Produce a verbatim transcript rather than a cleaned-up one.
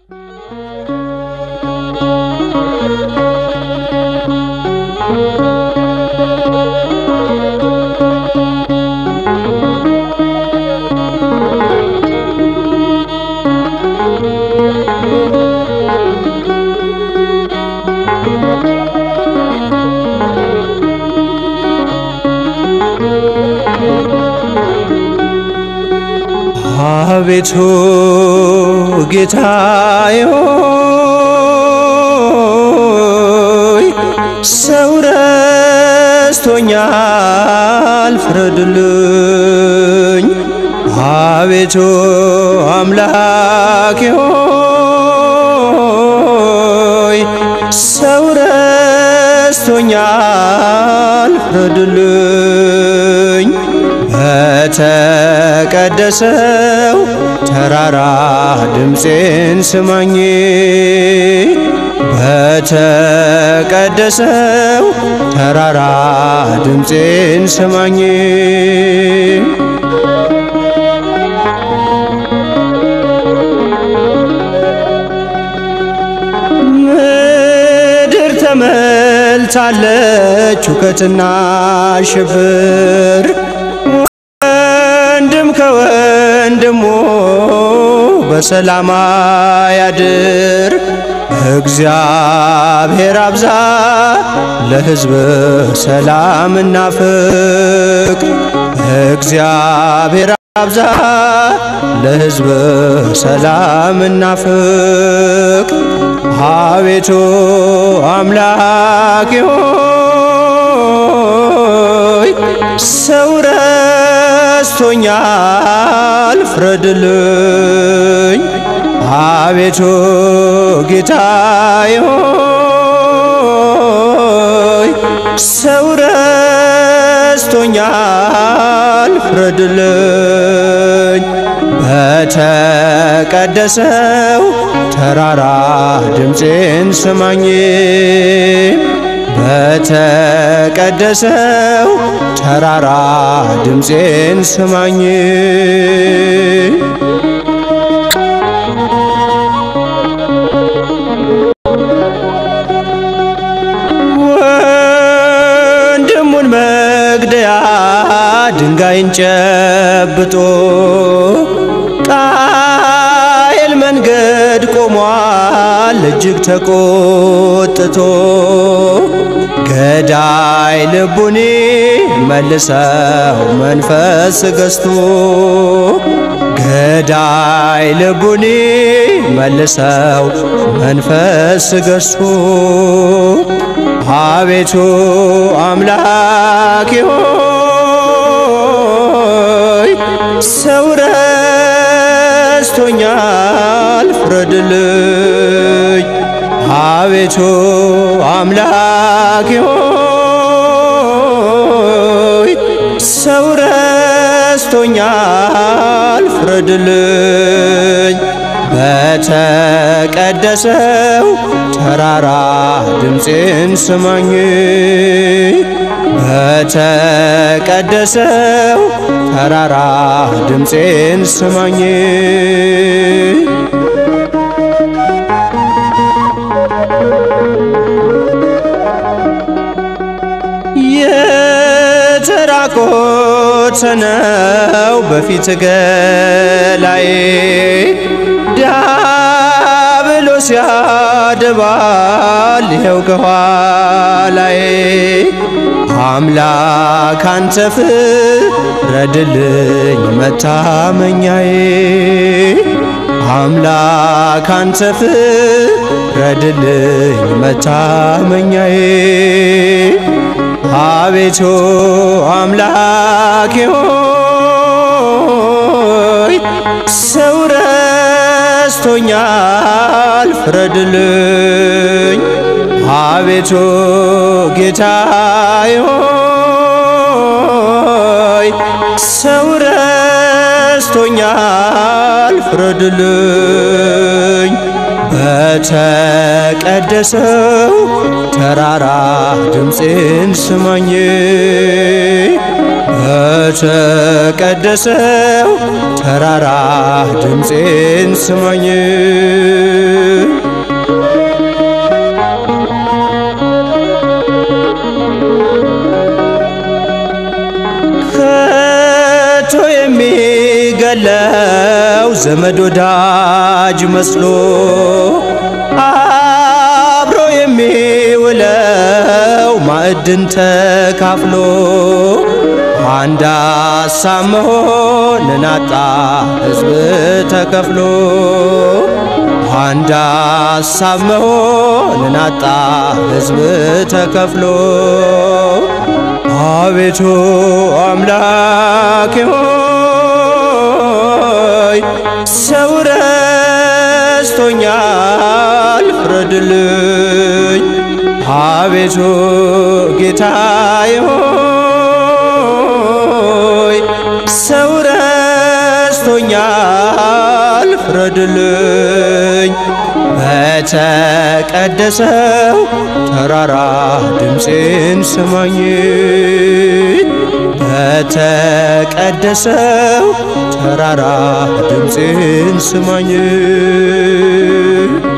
አቤቱ ጌታዬ ሆይ ሰው ረስቶኛል ፍረድልኝ። አቤቱ አምላኬ ሆይ ሰው ረስቶኛል ፍረድልኝ። በተቀደሰው ተራራ ድምፄን ስማኝ፣ በተቀደሰው ተራራ ድምፄን ስማኝ። ምድር ተመልታለች ሁከትና ሽብር፣ ወንድም ከወንድሙ በሰላም ያድር። እግዚአብሔር አብዛ ለሕዝብ ሰላምና ፍቅር፣ እግዚአብሔር አብዛ ለሕዝብ ሰላምና ፍቅር። አቤቱ አምላኬ ሆይ ሰው ረስቶኛል ፍረድልኝ። አቤቱ ጌታዬ ሆይ ሰው ረስቶኛል ፍረድልኝ። በተቀደሰው ተራራ ድምፄን ስማኝ፣ በተቀደሰው ተራራ ድምፄን ስማኝ። ወንድሙን መግደያ ድንጋይን ጨብጦ ቃየል መንገድ ቆሟል እጅግ ተቆጥቶ። ገዳይ ልቡኒ መልሰው መንፈስ ገዝቶ፣ ገዳይ ልቡኒ መልሰው መንፈስ ገዝቶ። አቤቱ አምላኬ ሆይ ሰው ረስቶኛል ፍረድልኝ። አቤቱ አምላኬ ሆይ ሰው ረስቶኛል ፍረድልኝ። በተቀደሰው ተራራ ድምፄን ስማኝ፣ በተቀደሰው ተራራ ድምፄን ስማኝ። የተራቆተ ነው በፊት ገላዬ፣ ዲያብሎስ ያደባል ይኸው ከኋላዬ። አምላክ አንተ ፍረድልኝ መታመኛዬ፣ አምላክ አንተ ፍረድልኝ መታመኛዬ። አቤቱ አምላኬ ሆይ ሰው ረስቶኛል ፍረድልኝ። አቤቱ ጌታዬ ሆይ ሰው ረስቶኛል ፍረድልኝ። በተቀደሰው ተራራ ድምፄን ስማኝ በተቀደሰው ተራራ ድምፄን ስማኝ ከቶ የሚገለው ዘመድ ወዳጅ መስሎ አብሮ የሚውለው ማዕድን ተካፍሎ አንድ ሀሳብ መሆንን አጣ ሕዝብ ተከፍሎ አንድ ሀሳብ መሆንን አጣ ሕዝብ ተከፍሎ አቤቱ አምላኬ ሆይ ሰው ረስቶኛል ፍረድልኝ አቤቱ ጌታዬ ሆይ ሰው ረስቶኛል ፍረድልኝ በተቀደሰው ተራራ ድምፄን ስማኝ በተቀደሰው ተራራ ድምፄን ስማኝ